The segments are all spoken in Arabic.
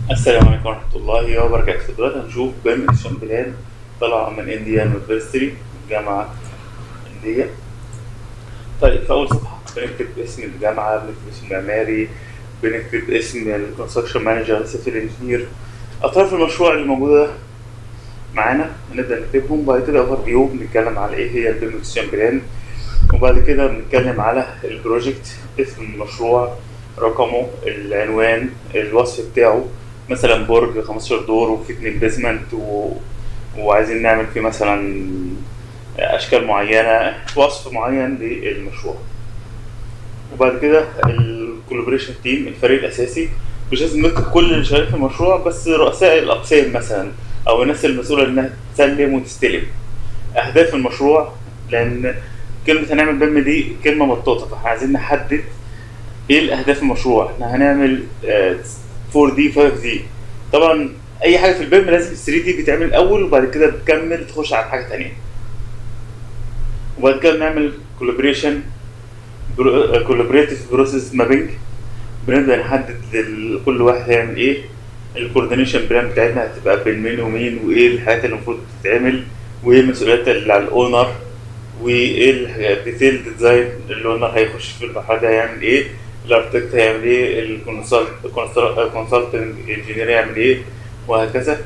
السلام عليكم ورحمة الله وبركاته. دلوقتي هنشوف بيم شامبلان طالعة من انديان يونيفرستي، جامعة هندية. طيب، في أول صفحة بنكتب اسم الجامعة، بنكتب اسم المعماري، بنكتب اسم الكونستراكشن مانجر، سيفل انجينير، أطراف المشروع اللي موجودة معانا هنبدأ نكتبهم. بعد كده اوفر فيو بنتكلم على ايه هي البيم شامبلان، وبعد كده بنتكلم على البروجكت، اسم المشروع، رقمه، العنوان، الوصف بتاعه. مثلا برج 15 دور وفي 2 بيزمنت وعايزين نعمل فيه مثلا اشكال معينه، وصف معين للمشروع. وبعد كده الكولابريشن تيم، الفريق الاساسي. مش لازم نكتب كل اللي شغال في المشروع، بس رؤساء الاقسام مثلا او الناس المسؤوله انها تسلم وتستلم. اهداف المشروع، لان كلمه هنعمل بيم دي كلمه مطاطه، فاحنا عايزين نحدد ايه الاهداف المشروع. احنا هنعمل 4 دي 5 دي. طبعا اي حاجه في البيم لازم 3 دي بيتعمل الاول، وبعد كده بتكمل تخش على حاجه تانية. وبعد كده بنعمل كولابريشن، كولابريتيف بروسيس مابينج. بنبدا نحدد كل واحد هيعمل ايه. الكوردينيشن بلان بتاعتنا هتبقى بين مين ومين، وايه الحاجات اللي المفروض تتعمل، وايه المسؤوليات اللي على الاونر، وايه الديتيل ديزاين. الاونر هيخش في المرحله دي هيعمل ايه، الاركتكت هيعمل ايه، الكونسلتنج انجينير هيعمل ايه، وهكذا.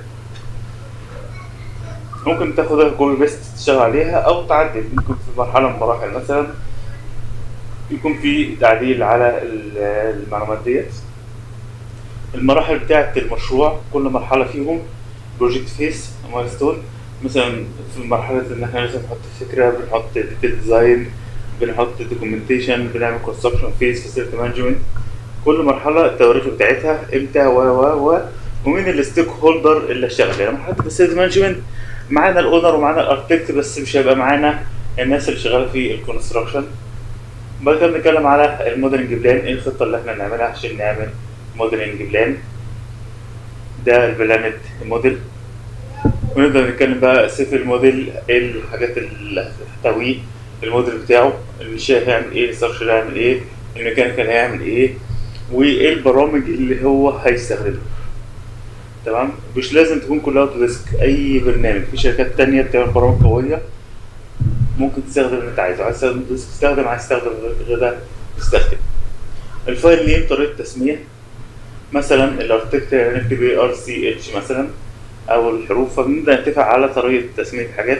ممكن تاخدها كوبي بيست تشتغل عليها او تعدل. ممكن في مرحله من المراحل مثلا يكون في تعديل على المعلومات ديت. المراحل بتاعة المشروع، كل مرحلة فيهم بروجكت فيس، مايلستون. مثلا في مرحلة إن إحنا لازم نحط فكرة، بنحط ديتيل ديزاين، بنحط دوكيومنتيشن، بنعمل كونستراكشن فيس، فاسيلتي مانجمنت. كل مرحلة التواريخ بتاعتها امتى و ومين الستيك هولدر اللي اشتغل. يعني مرحلة الفاسيلتي مانجمنت معانا الاونر ومعانا الاركتكت، بس مش هيبقى معانا الناس اللي شغالة في الكونستراكشن. بعد كده بنتكلم على الموديلنج بلان، ايه الخطة اللي احنا نعملها عشان نعمل موديلنج بلان. ده البلانت موديل. ونبدأ نتكلم بقى سيفل موديل، ايه الحاجات اللي هتحتويه الموديل بتاعه. الانشاء هيعمل ايه، الاستراكشر هيعمل ايه، الميكانيكال هيعمل ايه، وايه البرامج اللي هو هيستخدمها. تمام. مش لازم تكون كلها اوتوديسك، اي برنامج. في شركات تانية بتعمل برامج قوية ممكن تستخدم اللي انت عايزه. عايز تستخدم اوتوديسك تستخدم، عايز تستخدم غير ده تستخدم. الفايل نيم، طريقة تسمية. مثلا الاركتكت هنكتب ايه، ار سي اتش مثلا، او الحروف. فبنبدا نتفق على طريقه تسميه حاجات.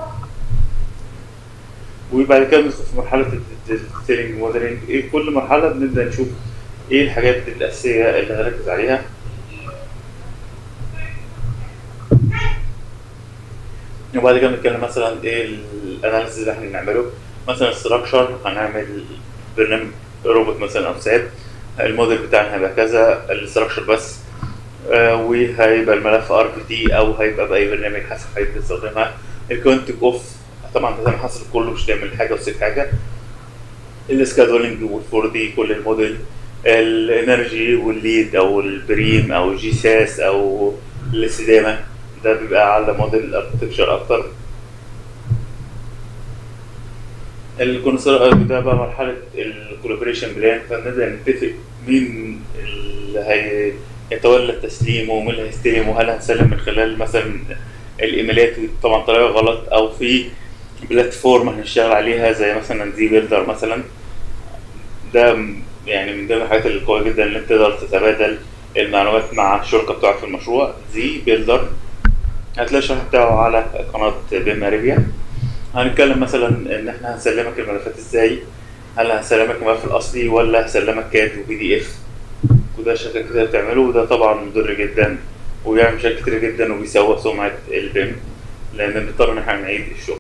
وبعد كده ندخل في مرحله الديتيلنج موديلنج. ايه كل مرحله بنبدا نشوف ايه الحاجات الاساسيه اللي هنركز عليها. وبعد كده بنتكلم مثلا ايه الاناليسيس اللي احنا هنعمله. مثلا الستراكشر هنعمل برنامج روبوت مثلا او ساب. الموديل بتاعنا هيبقى كذا، الاستراكشر بس. وهيبقى الملف ار بي تي او هيبقى باي برنامج حسب حاجه بتستخدمها. الكونتك اوف، طبعا ده حصر كله، مش تعمل حاجه وتسيب حاجه. السكادولينج والفور دي كل الموديل. الانرجي والليد او البريم او الجي ساس او الاستدامه، ده بيبقى على موديل الاركتكشر اكتر. الكونسر ده بقى مرحله الكولابريشن بلان. فنبدا نتفق مين اللي هيتولى التسليم ومين اللي هيستلم، وهل هنسلم من خلال مثلا الايميلات، طبعا طريقه غلط، او في بلاتفورم هنشتغل عليها زي مثلا زي بيلدر مثلا. ده يعني من ضمن الحاجات القويه جدا اللي انت تقدر تتبادل المعلومات مع الشركه بتاعك في المشروع. زي بيلدر هتلاقي الشرح بتاعه على قناه بيم اريبيا. هنتكلم مثلا ان احنا هنسلمك الملفات ازاي، هل هنسلمك الملف الاصلي ولا هسلمك كاد وبي دي اف. وده شركات كتير بتعمله، وده طبعا مضر جدا وبيعمل مشاكل كتير جدا وبيسوء سمعه البيم، لان بنضطر ان احنا نعيد الشغل.